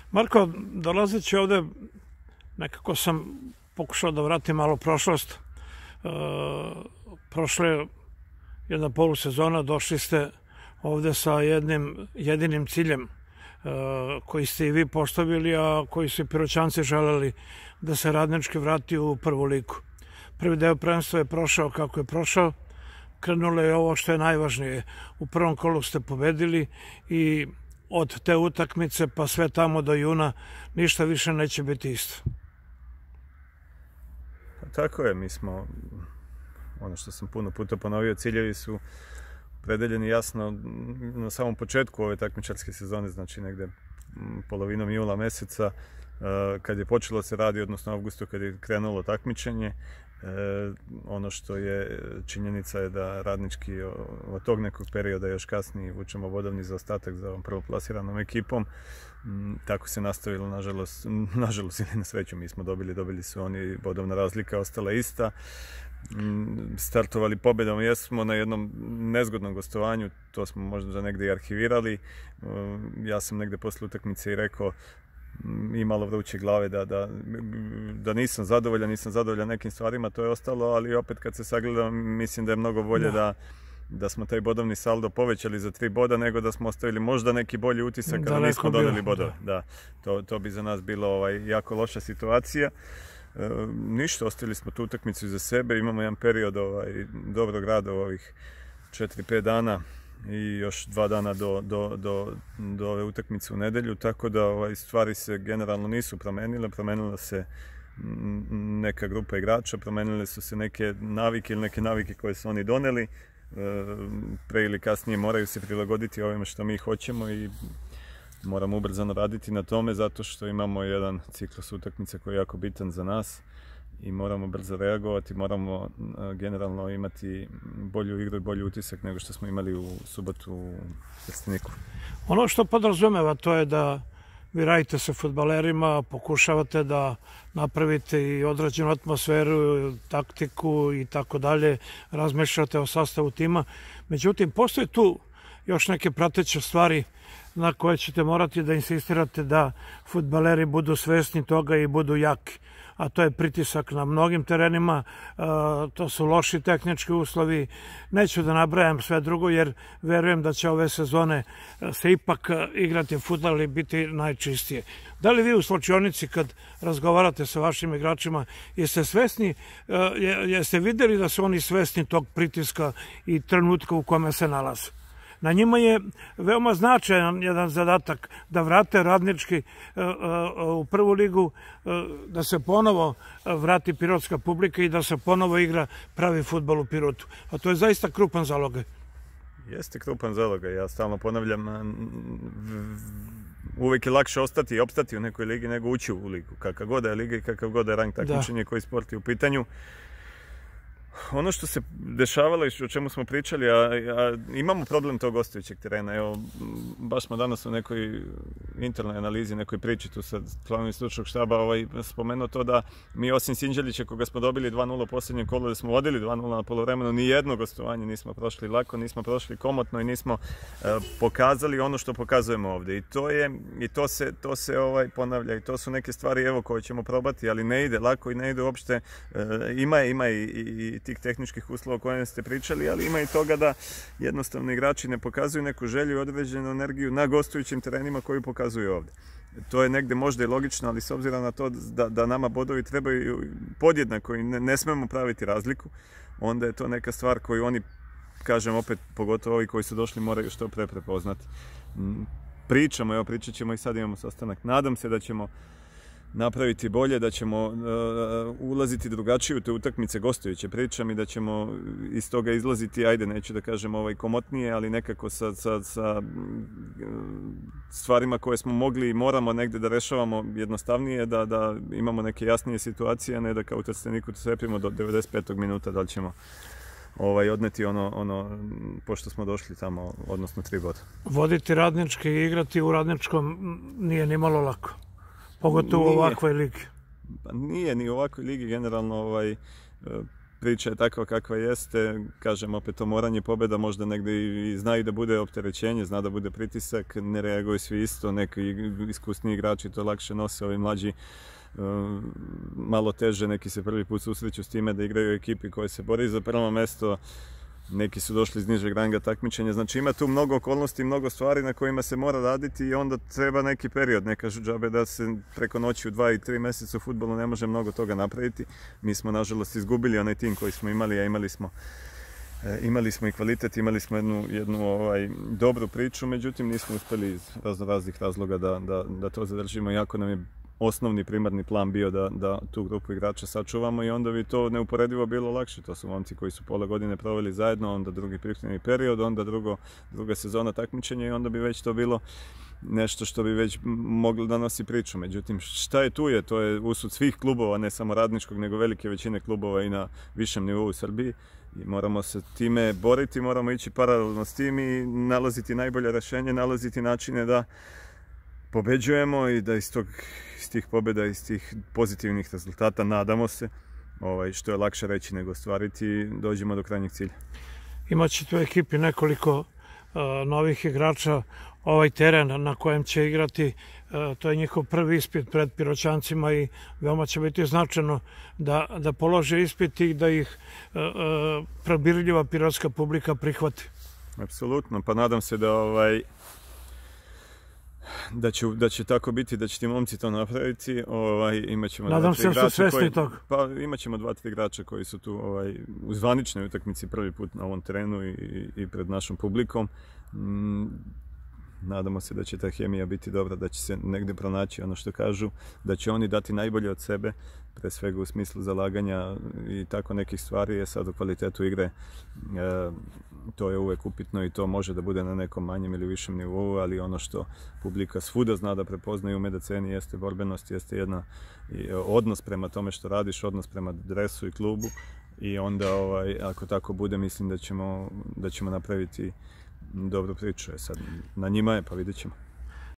Marko, dolazeći ovde, nekako sam pokušao da vratim malo prošlost. Prošle je jedna polusezona, došli ste ovde sa jednim jedinim ciljem koji ste i vi postavili, a koji su i Piroćanci želeli, da se Radnički vrati u prvu ligu. Prvi deo prvenstva je prošao kako je prošao. Krenulo je ovo što je najvažnije. U prvom kolu ste pobedili i od te utakmice pa sve tamo do juna ništa više neće biti isto. Tako je, mi smo, ono što sam puno puta ponovio, ciljevi su opredeljeni jasno na samom početku ove takmičarske sezone, znači negde polovinom jula meseca, kad je počelo se radi, odnosno avgustu kad je krenulo takmičenje. Ono što je činjenica je da Radnički od tog nekog perioda još kasnije vučemo bodovni zaostatak za ovom prvoplasiranom ekipom. Tako se nastavilo, nažalost ili na sreću, mi smo dobili su oni, bodovna razlika ostala ista. Startovali pobedom jesmo na jednom nezgodnom gostovanju, to smo možda negde i arhivirali. Ja sam negde posle utakmice i rekao, i malo vruće glave, da nisam zadovoljan nekim stvarima, to je ostalo, ali opet kad se sagledam, mislim da je mnogo bolje da smo taj bodovni saldo povećali za 3 boda, nego da smo ostavili možda neki bolji utisak kada nismo doneli bodove. Da, to bi za nas bilo jako loša situacija. Ništa, ostavili smo tu utakmicu iza sebe, imamo jedan period dobrog rada u ovih 4-5 dana i još 2 dana do ove utakmice u nedelju, tako da stvari se generalno nisu promenile. Promenila se neka grupa igrača, promenile su se neke navike ili neke navike koje su oni doneli. Pre ili kasnije moraju se prilagoditi ovime što mi hoćemo i moramo ubrzano raditi na tome, zato što imamo jedan ciklus utakmice koji je jako bitan za nas i moramo brzo reagovati, moramo generalno imati bolju igru i bolji utisak nego što smo imali u subotu u Trsteniku. Ono što podrazumeva to je da vi radite sa fudbalerima, pokušavate da napravite i određenu atmosferu, taktiku i tako dalje, razmišljate o sastavu tima. Međutim, postoje tu još neke prateće stvari na koje ćete morati da insistirate da fudbaleri budu svesni toga i budu jaki. A to je pritisak na mnogim terenima, to su loši tehnički uslovi. Neću da nabrajam sve drugo, jer verujem da će ove sezone se ipak igrati fudbal i biti najčistije. Da li vi u slačionici kad razgovarate sa vašim igračima, jeste svesni, jeste videli da su oni svesni tog pritiska i trenutka u kome se nalaze? Na njima je veoma značajan jedan zadatak da vrate Radnički u prvu ligu, da se ponovo vrati pirotska publika i da se ponovo igra pravi fudbal u Pirotu. A to je zaista krupan zalogaj. Jeste krupan zalogaj, ja stalno ponavljam, uvijek je lakše ostati i opstati u nekoj ligi nego ući u ligu. Kakav god je liga i kakav god je rang takmičenja koji sport je u pitanju. Ono što se dešavalo i o čemu smo pričali, a imamo problem tog gostujućeg terena. Evo, baš smo danas u nekoj internoj analizi, nekoj priči tu sa članovima stručnog štaba spomenuo to da mi osim Sinđelića koga smo dobili 2-0 u posljednjem kolu, da smo vodili 2-0 na poluvremenu, ni jedno gostovanje nismo prošli lako, nismo prošli komotno i nismo pokazali ono što pokazujemo ovdje. I to se ponavlja i to su neke stvari evo koje ćemo probati, ali ne ide lako i ne ide uopšte. Ima i tih tehničkih uslova o kojima ste pričali, ali ima i toga da jednostavno igrači ne pokazuju neku želju i određenu energiju na gostujućim terenima koju pokazuju ovdje. To je negde možda i logično, ali s obzirom na to da nama bodovi trebaju podjednako i ne smemo praviti razliku, onda je to neka stvar koju oni, kažem opet, pogotovo ovi koji su došli, moraju što pre prepoznati. Pričat ćemo i sad imamo sastanak. Nadam se da ćemo napraviti bolje, da ćemo ulaziti drugačije u te utakmice gostujuće, pričam, i da ćemo iz toga izlaziti, ajde, neću da kažem komotnije, ali nekako sa stvarima koje smo mogli i moramo negde da rešavamo jednostavnije, da imamo neke jasnije situacije, a ne da kao u Trsteniku trepimo do 95. minuta da li ćemo odneti ono pošto smo došli tamo, odnosno 3 boda. Voditi Radnički i igrati u Radničkom nije ni malo lako. Pogotovo u ovakvoj ligi. Nije ni u ovakvoj ligi generalno. priča je takva kakva jeste, kažem opet to moranje pobjeda možda negdje i zna i da bude opterećenje, zna da bude pritisak, ne reaguju svi isto, neki iskusni igrači to lakše nose, ovi mlađi malo teže, neki se prvi put susreću s time da igraju u ekipi koja se bori za prvo mjesto, neki su došli iz nižeg ranga takmičenja, znači ima tu mnogo okolnosti, mnogo stvari na kojima se mora raditi i onda treba neki period, ne kažu džabe da se preko noći u 2 i 3 mjeseca u fudbalu ne može mnogo toga napraviti. Mi smo nažalost izgubili onaj tim koji smo imali, a imali smo i kvalitet, imali smo jednu dobru priču, međutim nismo uspjeli iz raznih razloga da to zadržimo, jako nam je osnovni primarni plan bio da tu grupu igrača sačuvamo i onda bi to neuporedivo bilo lakše. To su momci koji su pola godine proveli zajedno, onda drugi pripremni period, onda druga sezona takmičenja i onda bi već to bilo nešto što bi već moglo da nosi priču. Međutim, šta je tu je? To je usud svih klubova, ne samo radničkog, nego velike većine klubova i na višem nivou u Srbiji. I moramo se time boriti, moramo ići paralelno s tim i nalaziti najbolje rješenje, nalaziti načine da pobeđujemo i da iz tih pobjeda, iz tih pozitivnih rezultata, nadamo se, što je lakše reći nego ostvariti, dođemo do krajnjeg cilja. Imaćete u ekipi nekoliko novih igrača. Ovaj teren na kojem će igrati, to je njihov prvi ispit pred Piroćancima i veoma će biti značajno da polože ispit i da ih probirljiva pirotska publika prihvati. Apsolutno, pa nadam se da će tako biti, da će ti momci to napraviti. Nadam se da su svesni toga. Pa imat ćemo 2-3 igrača koji su tu u zvaničnoj utakmici prvi put na ovom terenu i pred našom publikom. Nadamo se da će ta hemija biti dobra, da će se negdje pronaći ono što kažu, da će oni dati najbolje od sebe, pre svega u smislu zalaganja i tako nekih stvari, je sad u kvalitetu igre. To je uvijek upitno i to može da bude na nekom manjem ili višem nivou, ali ono što publika svuda zna da prepoznaje u Medaceni jeste borbenost, jeste jedna odnos prema tome što radiš, odnos prema dresu i klubu i onda ako tako bude mislim da ćemo napraviti dobru priču. Sad na njima je, pa vidjet ćemo.